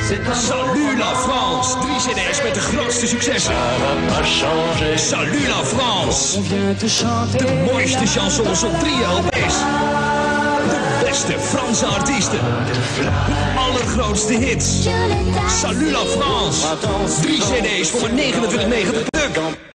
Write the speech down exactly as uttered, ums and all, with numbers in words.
Salut la France! Drie cd's met de grootste successen. Salut la France! De mooiste chansons op drie L P's. De beste Franse artiesten. De allergrootste hits. Salut la France! Drie cd's voor maar negenentwintig negentig.